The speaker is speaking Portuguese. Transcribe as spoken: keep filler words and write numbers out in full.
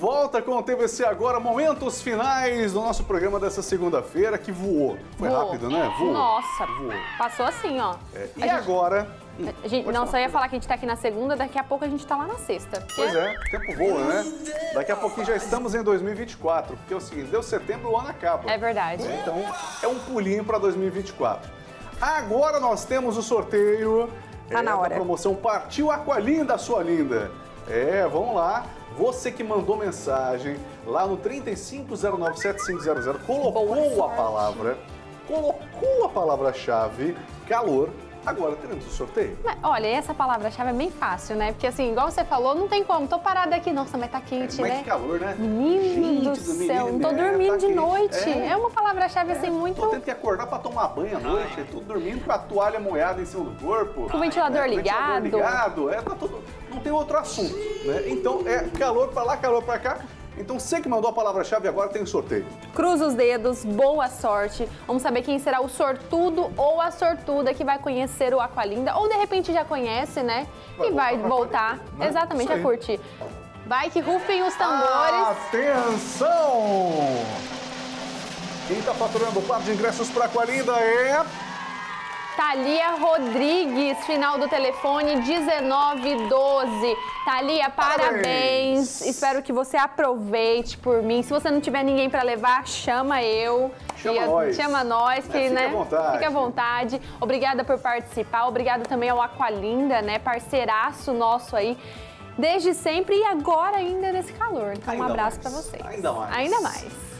volta com o T V C Agora, momentos finais do nosso programa dessa segunda-feira, que voou. Foi Voou. rápido, né? Voou. Nossa, Voou. passou assim, ó. É, e A gente- agora... A gente, Pode não, falar. só ia falar que a gente tá aqui na segunda, daqui a pouco a gente tá lá na sexta. porque- Pois é, o tempo voa, né? Daqui a pouquinho já estamos em dois mil e vinte e quatro, porque é o seguinte, deu setembro, o ano acaba. É verdade. Então, é um pulinho para dois mil e vinte e quatro. Agora nós temos o sorteio Tá na da hora. promoção Partiu Aqualinda, sua linda. É, vamos lá. Você que mandou mensagem lá no três cinco zero nove sete cinco zero zero, colocou Boa a sorte. palavra, colocou a palavra-chave calor. Agora teremos o sorteio. Mas, olha, essa palavra-chave é bem fácil, né? Porque assim, igual você falou, não tem como. Tô parada aqui, nossa, mas tá quente, Mas né? que calor, né? Menino Gente do do céu, menino, não tô é, dormindo tá de quente. noite. É. É, uma palavra-chave assim muito... Tô tendo que acordar pra tomar banho à noite, tudo dormindo com a toalha molhada em cima do corpo. Com o ventilador É, ligado. ventilador ligado, é, tá tudo... Não tem outro assunto, né? Então é calor pra lá, calor pra cá. Então você que mandou a palavra-chave agora tem o sorteio. Cruza os dedos, boa sorte. Vamos saber quem será o sortudo ou a sortuda que vai conhecer o Aqualinda. Ou de repente já conhece, né? Vai e vai voltar pra voltar, Aqualinda, né? exatamente, Isso a aí. curtir. Vai que rufem os tambores. Atenção! Quem tá faturando o par de ingressos pra Aqualinda é... Thalia Rodrigues, final do telefone dezenove doze. Thalia, parabéns. Parabéns. Espero que você aproveite por mim. Se você não tiver ninguém para levar, chama eu. Chama E, nós. Chama nós, que, É, fique né? à vontade. Fique à vontade. Obrigada por participar. Obrigada também ao Aqualinda, né? Parceiraço nosso aí. Desde sempre e agora ainda nesse calor. Então, um Ainda abraço mais. para vocês. Ainda mais. Ainda mais.